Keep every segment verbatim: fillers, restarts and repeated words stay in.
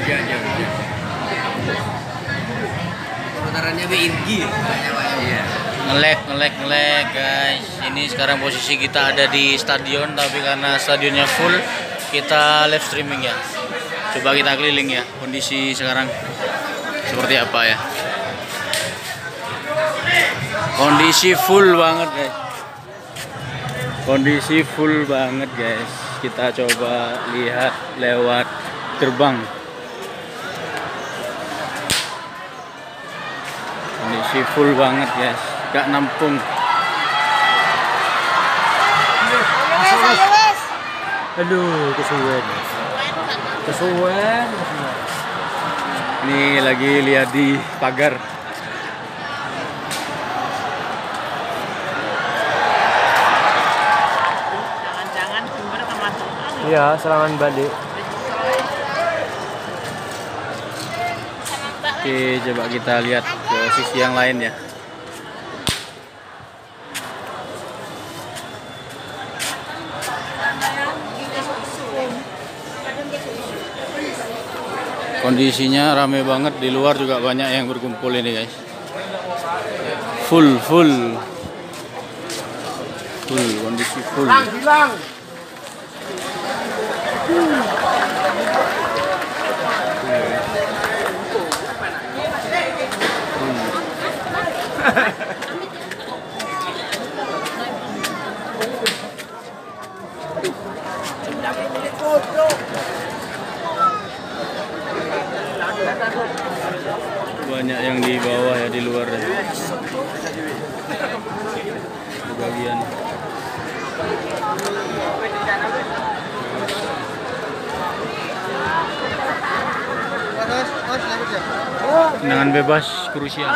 Iya, iya, iya. Pemutarannya B I R G kayaknya Pak. Iya. Ngelek, ngelek, ngelek guys. Ini sekarang posisi kita ada di stadion, tapi karena stadionnya full, kita live streaming ya. Coba kita keliling ya, kondisi sekarang seperti apa ya. Kondisi full banget guys. Kondisi full banget guys. Kita coba lihat lewat gerbang. Kondisi full banget guys. Gak nampung. Aduh, kesuwen. Kesuwen. Ini lagi lihat di pagar. Jangan-jangan sumber kemasukan. Iya, serangan balik. Oke, coba kita lihat ke sisi yang lain ya. Kondisinya rame banget, di luar juga banyak yang berkumpul ini guys. Full, full. Full, kondisi full. Hilang. Banyak yang di bawah ya, di luar ya. Bagian. Tendangan bebas krusial.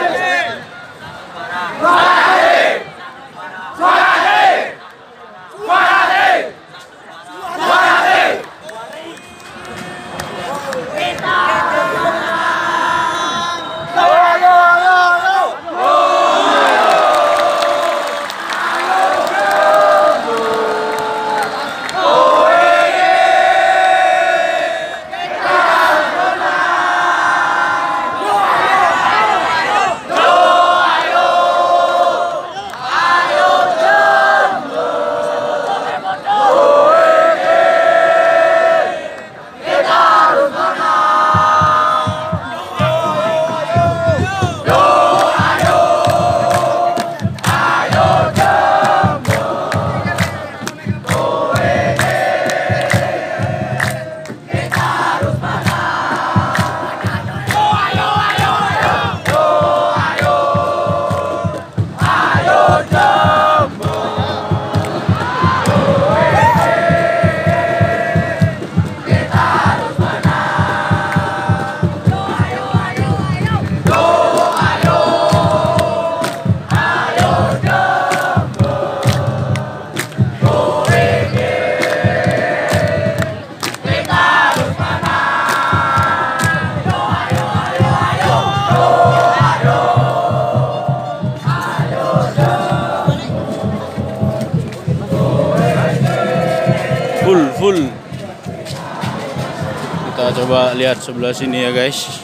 Full, full. Kita coba lihat sebelah sini ya guys.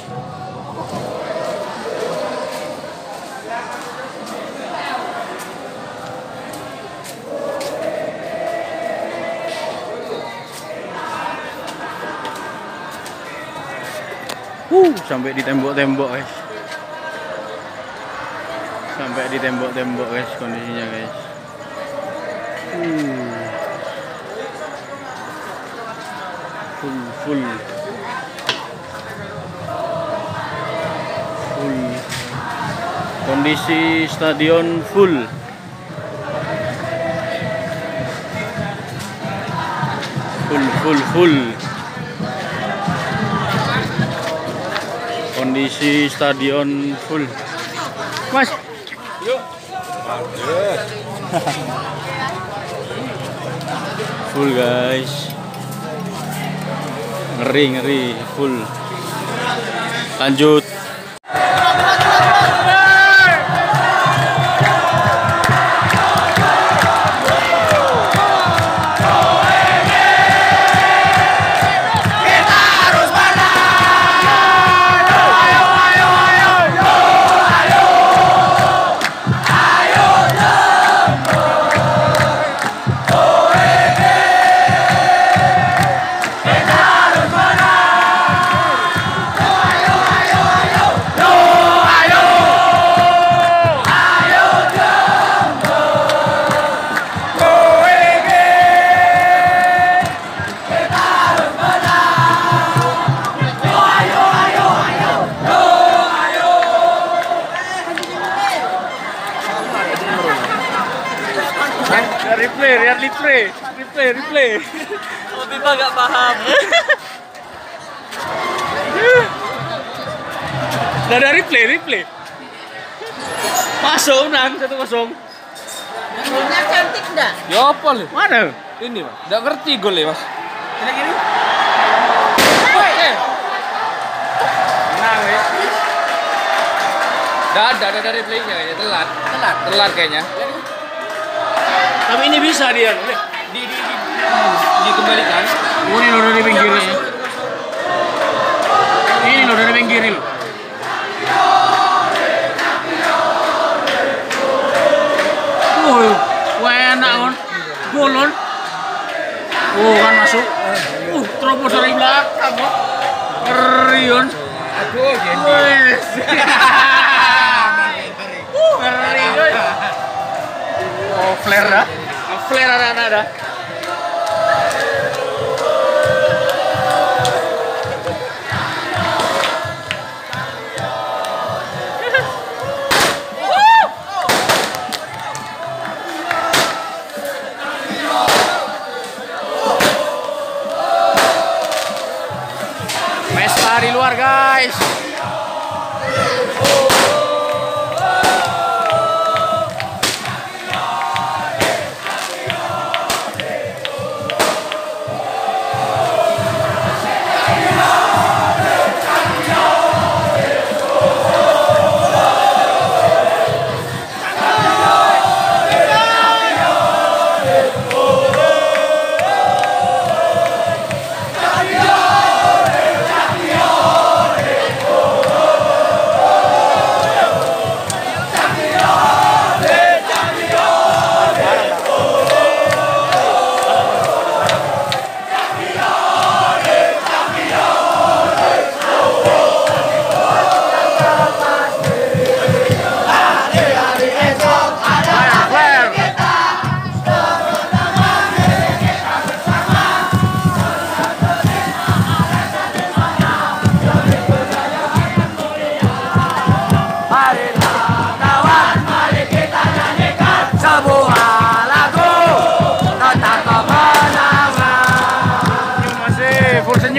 Uh, sampai di tembok-tembok guys. Sampai di tembok-tembok guys kondisinya guys. Uh. Full, full. Full. Kondisi stadion full. Full, full, full. Kondisi stadion full. Mas. Yuk. Full guys. Ngeri, ngeri, full. Lanjut. Kita harus menang. lihat replay, replay, replay. Oh, Bima gak paham. Gak ada replay, replay. Masuk nang satu kosong. Golnya cantik enggak? Ya apa lu? Mana? Ini mas, nggak ngerti gol ya mas. Ini gini. Eh, menang ya. Nggak ada, ada dari playnya kayaknya telat. Telat. Telat kayaknya. Tapi ini bisa dia. Di, di, di, dikembalikan. Oh, ini loh dari pinggirnya. Ini loh dari pinggir ini loh. Oh, wah enak kan. Golon. Oh, kan masuk. Uh, terobos dari belakang kok. Ngeri kan. Aduh, jadi. Wes. Uh, ngeri guys. Oh, flare dah. Flare anak-anak dah. Pesta di luar guys. Full